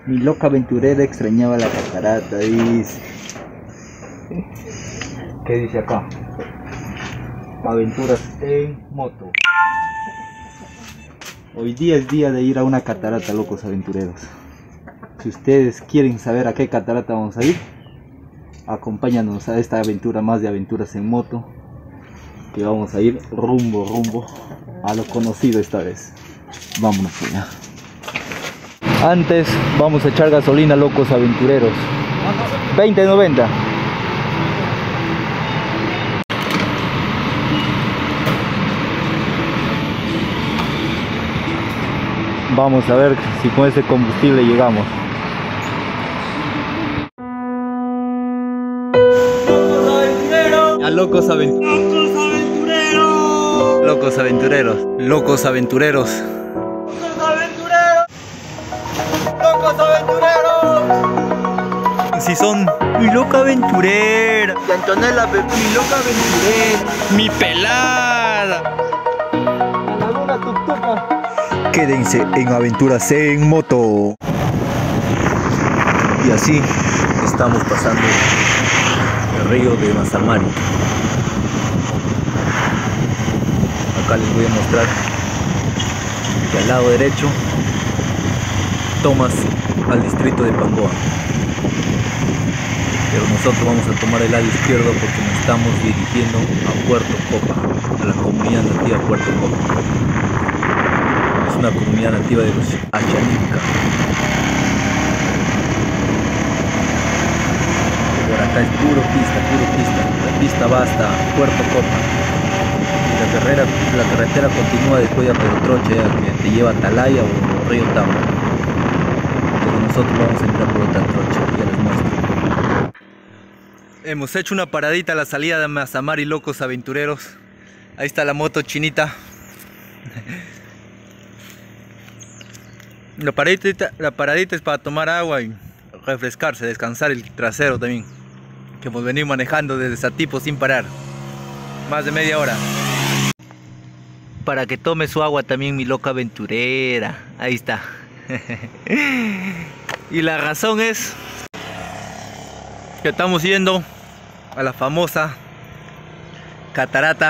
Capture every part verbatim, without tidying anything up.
Mi loca aventurera extrañaba la catarata, dice. ¿Qué dice acá? Aventuras en moto. Hoy día es día de ir a una catarata, locos aventureros. Si ustedes quieren saber a qué catarata vamos a ir, acompáñanos a esta aventura más de aventuras en moto, que vamos a ir rumbo, rumbo a lo conocido esta vez. Vámonos allá. Antes vamos a echar gasolina, locos aventureros. veinte noventa. Vamos a ver si con ese combustible llegamos. A locos aventureros. Locos aventureros. Locos aventureros. Locos aventureros. Locos aventureros. Si son mi loca aventurera. Y Antonella, mi loca aventurera. Mi pelada. La luna tuctuca. Quédense en aventuras en moto. Y así estamos pasando el río de Mazamari. Acá les voy a mostrar que al lado derecho tomas al distrito de Pangoa, pero nosotros vamos a tomar el lado izquierdo porque nos estamos dirigiendo a Puerto Copa, a la comunidad nativa Puerto Copa. Es una comunidad nativa de los Achaninka. Por acá es puro pista, puro pista. La pista va hasta Puerto Copa. Y la carrera, la carretera continúa después de Perotroche, que te lleva a Atalaya o Río Tama. Pero nosotros vamos a entrar por otra trocha, ya les muestro. Hemos hecho una paradita a la salida de Mazamari, locos aventureros. Ahí está la moto chinita. La paradita, la paradita es para tomar agua y refrescarse, descansar el trasero también, que hemos venido manejando desde Satipo sin parar, más de media hora. Para que tome su agua también mi loca aventurera, ahí está. Y la razón es que estamos yendo a la famosa catarata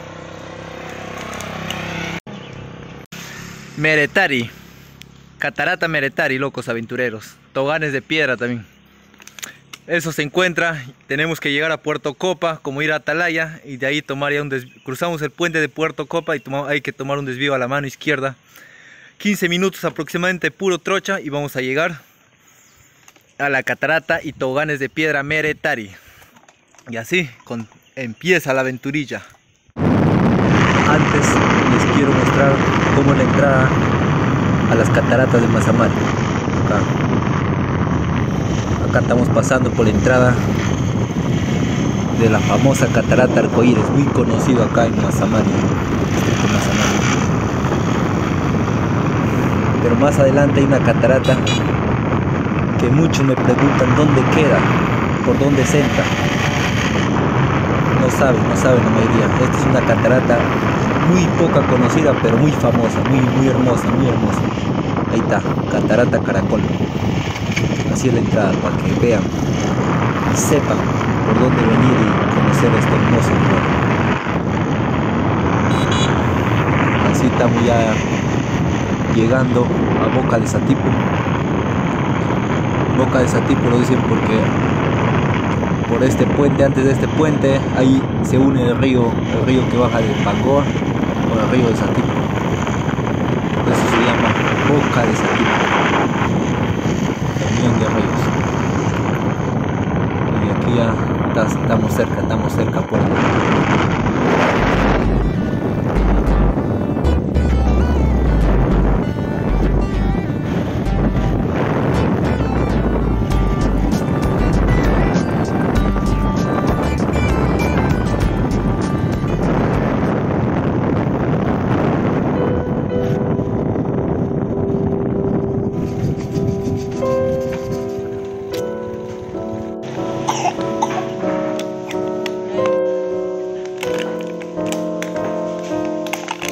Meretari. Catarata Meretari, locos aventureros. Toganes de piedra también. Eso se encuentra. Tenemos que llegar a Puerto Copa, como ir a Atalaya, y de ahí tomar ya un desvío. Cruzamos el puente de Puerto Copa y tomamos, hay que tomar un desvío a la mano izquierda. quince minutos aproximadamente, puro trocha, y vamos a llegar a la catarata y toganes de piedra Meretari. Y así con, empieza la aventurilla. Antes les quiero mostrar cómo la entrada a las cataratas de Mazamari. Acá. Acá estamos pasando por la entrada de la famosa catarata Arcoíris, muy conocido acá en Mazamari, distrito Mazamari. Pero más adelante hay una catarata que muchos me preguntan dónde queda, por dónde se entra. No saben, no saben la mayoría. Esta es una catarata muy poca conocida, pero muy famosa, muy, muy hermosa, muy hermosa. Ahí está, Catarata Caracol. Así es la entrada, para que vean y sepan por dónde venir y conocer este hermoso lugar. Así estamos ya llegando a Boca de Satipo. Boca de Satipo lo dicen porque por este puente, antes de este puente, ahí se une el río, el río que baja de Pangoa con el río de Satipo. Por eso se llama Boca de Satipo, la unión de ríos. Y aquí ya estamos cerca, estamos cerca a Puerto.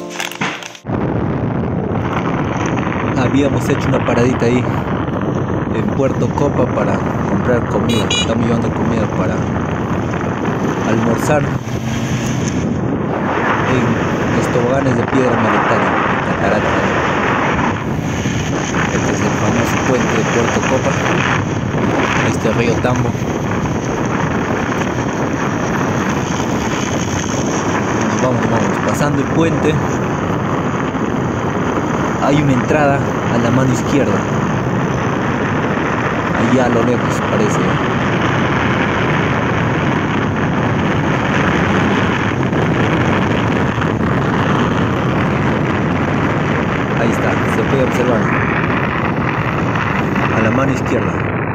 Habíamos hecho una paradita ahí en Puerto Copa para comprar comida. Estamos llevando comida para almorzar en los toboganes de piedra Meletaria, en Catarata. Este es el famoso puente de Puerto Copa, este río Tambo. Nos vamos, vamos, pasando el puente hay una entrada a la mano izquierda, allá a lo lejos parece. Ahí está, se puede observar a la mano izquierda.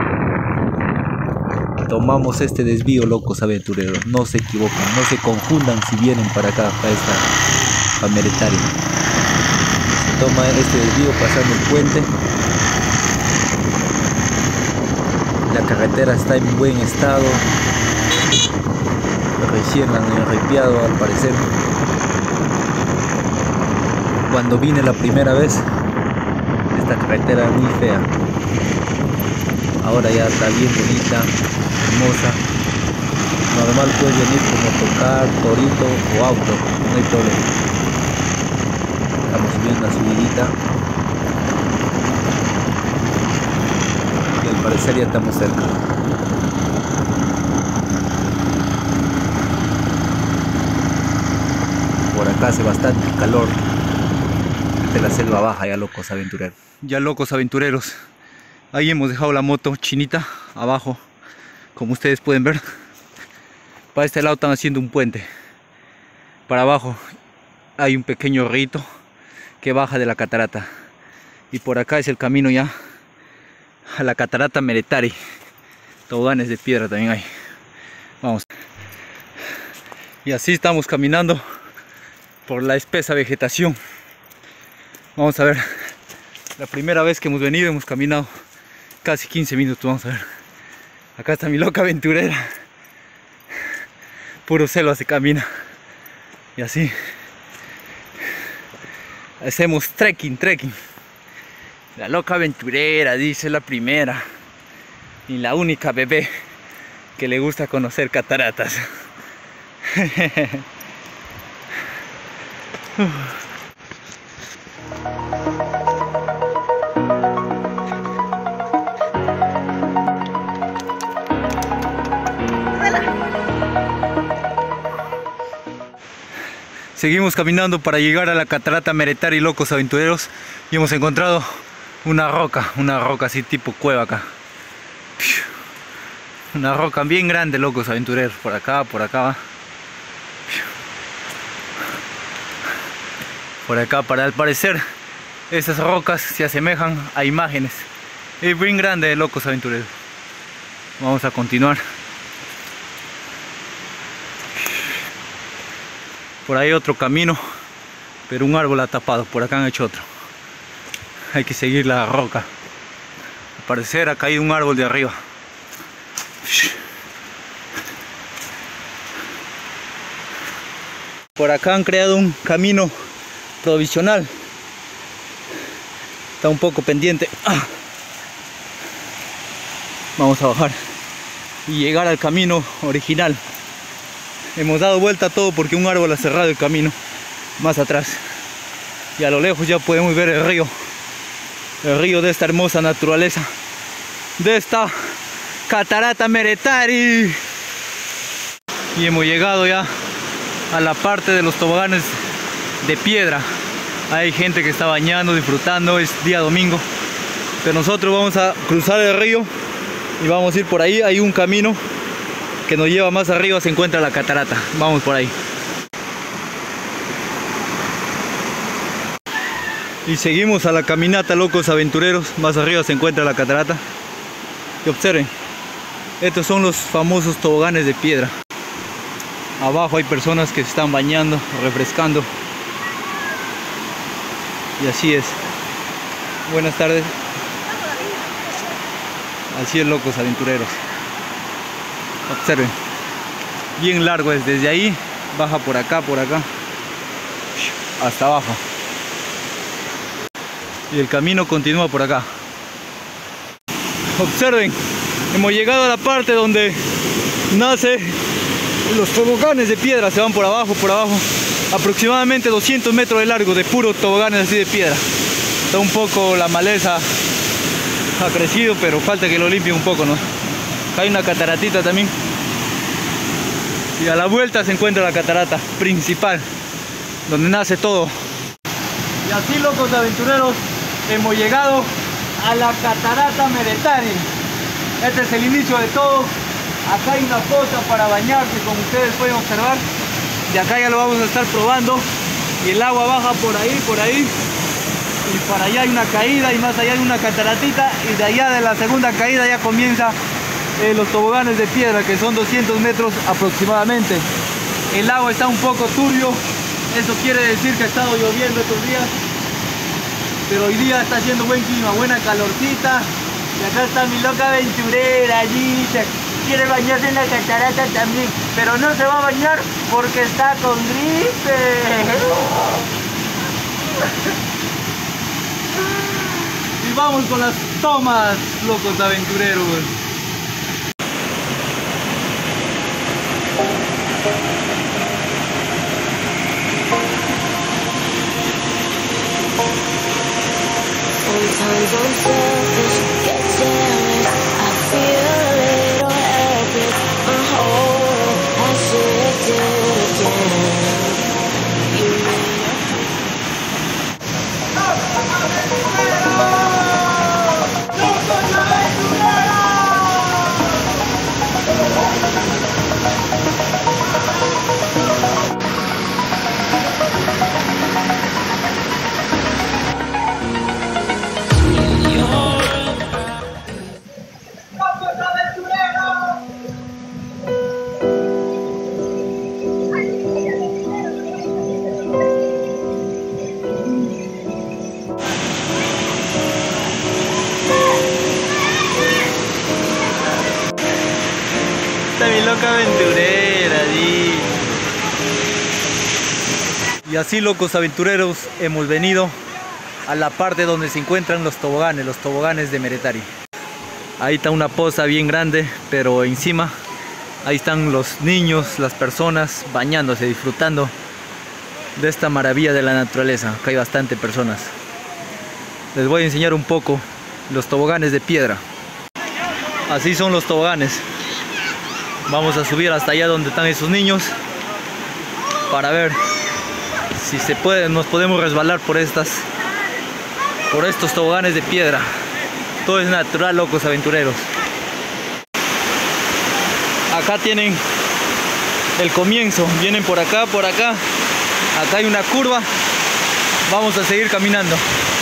Tomamos este desvío, locos aventureros, no se equivocan, no se confundan si vienen para acá, para esta Meletaria. Se toma este desvío pasando el puente. La carretera está en buen estado, recién la han ripiado al parecer. Cuando vine la primera vez, esta carretera era muy fea. Ahora ya está bien bonita, hermosa. Normal puedes venir como tocar, torito o auto, no hay problema. Estamos subiendo la subidita. Y al parecer ya estamos cerca. Por acá hace bastante calor. De la selva baja, ya locos aventureros. Ya locos aventureros. Ahí hemos dejado la moto chinita abajo, como ustedes pueden ver. Para este lado están haciendo un puente. Para abajo hay un pequeño rito que baja de la catarata. Y por acá es el camino ya a la catarata Meletaria. Toboganes de piedra también hay. Vamos. Y así estamos caminando por la espesa vegetación. Vamos a ver, la primera vez que hemos venido hemos caminado casi quince minutos, vamos a ver. Acá está mi loca aventurera. Puro selva se camina. Y así. Hacemos trekking, trekking. La loca aventurera, dice la primera. Y la única bebé que le gusta conocer cataratas. Seguimos caminando para llegar a la catarata Meletaria y locos aventureros, y hemos encontrado una roca, una roca así tipo cueva acá. Una roca bien grande, locos aventureros, por acá, por acá va. Por acá, para al parecer esas rocas se asemejan a imágenes. Es bien grande, locos aventureros. Vamos a continuar. Por ahí otro camino, pero un árbol ha tapado. Por acá han hecho otro. Hay que seguir la roca. Al parecer ha caído un árbol de arriba. Por acá han creado un camino provisional. Está un poco pendiente. Vamos a bajar y llegar al camino original. Hemos dado vuelta a todo porque un árbol ha cerrado el camino más atrás. Y a lo lejos ya podemos ver el río. El río de esta hermosa naturaleza. De esta catarata Meletaria. Y hemos llegado ya a la parte de los toboganes de piedra. Hay gente que está bañando, disfrutando. Es día domingo. Pero nosotros vamos a cruzar el río y vamos a ir por ahí. Hay un camino que nos lleva más arriba, se encuentra la catarata. Vamos por ahí. Y seguimos a la caminata, locos aventureros. Más arriba se encuentra la catarata. Y observen, estos son los famosos toboganes de piedra. Abajo hay personas que se están bañando, refrescando. Y así es. Buenas tardes. Así es, locos aventureros. Observen, bien largo es, desde ahí baja por acá, por acá hasta abajo, y el camino continúa por acá. Observen, hemos llegado a la parte donde nace los toboganes de piedra. Se van por abajo, por abajo, aproximadamente doscientos metros de largo de puros toboganes así de piedra. Está un poco la maleza, ha crecido, pero falta que lo limpien un poco, ¿no? Hay una cataratita también. Y a la vuelta se encuentra la catarata principal, donde nace todo. Y así, locos aventureros, hemos llegado a la catarata Meretari. Este es el inicio de todo. Acá hay una fosa para bañarse, como ustedes pueden observar. De acá ya lo vamos a estar probando. Y el agua baja por ahí, por ahí. Y para allá hay una caída y más allá hay una cataratita. Y de allá de la segunda caída ya comienza eh, los toboganes de piedra, que son doscientos metros aproximadamente. El agua está un poco turbio. Eso quiere decir que ha estado lloviendo estos días. Pero hoy día está haciendo buen clima, buena calorcita. Y acá está mi loca aventurera allí. Quiere bañarse en la catarata también, pero no se va a bañar porque está con gripe. Y vamos con las tomas, locos aventureros. Sometimes I'm selfish, get jealous, I feel a little helpless. My whole world has shifted again. You mi loca aventurera allí. Y así, locos aventureros, hemos venido a la parte donde se encuentran los toboganes, los toboganes de Meretari. Ahí está una poza bien grande, pero encima ahí están los niños, las personas bañándose, disfrutando de esta maravilla de la naturaleza. Acá hay bastante personas. Les voy a enseñar un poco los toboganes de piedra. Así son los toboganes. Vamos a subir hasta allá donde están esos niños para ver si se puede, nos podemos resbalar por estas, por estos toboganes de piedra. Todo es natural, locos aventureros. Acá tienen el comienzo. Vienen por acá, por acá. Acá hay una curva. Vamos a seguir caminando.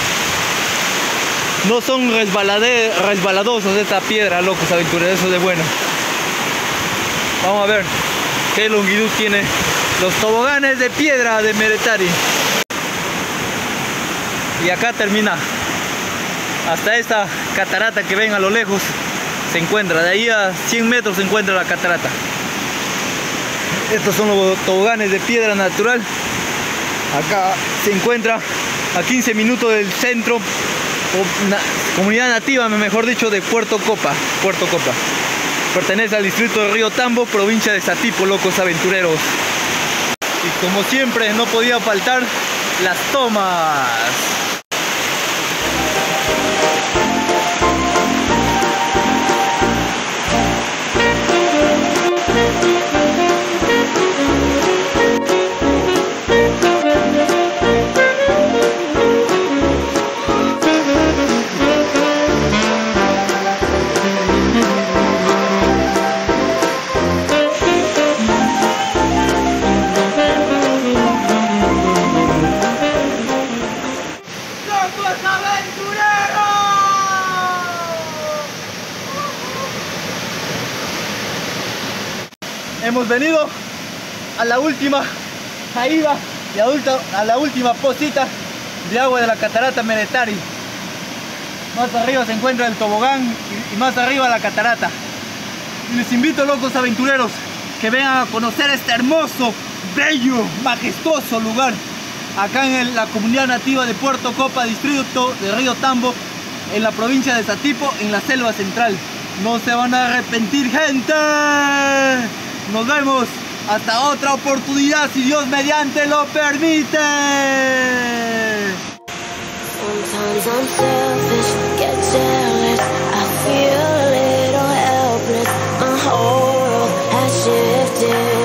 No son resbalade, resbaladosos esta piedra, locos aventureros, eso de bueno. Vamos a ver qué longitud tiene los toboganes de piedra de Meretari. Y acá termina. Hasta esta catarata que ven a lo lejos se encuentra. De ahí a cien metros se encuentra la catarata. Estos son los toboganes de piedra natural. Acá se encuentra a quince minutos del centro, o na, comunidad nativa, mejor dicho, de Puerto Copa. Puerto Copa. Pertenece al distrito de Río Tambo, provincia de Satipo, locos aventureros. Y como siempre, no podía faltar las tomas. Hemos venido a la última caída y adulta, a la última pocita de agua de la catarata Meretari. Más arriba se encuentra el tobogán y, y más arriba la catarata. Y les invito, locos aventureros, que vengan a conocer este hermoso, bello, majestuoso lugar acá en el, la comunidad nativa de Puerto Copa, distrito de Río Tambo, en la provincia de Satipo, en la selva central. No se van a arrepentir, gente. Nos vemos hasta otra oportunidad, si Dios mediante lo permite. Sometimes I'm selfish, get jealous. I feel a little helpless. My whole world has shifted.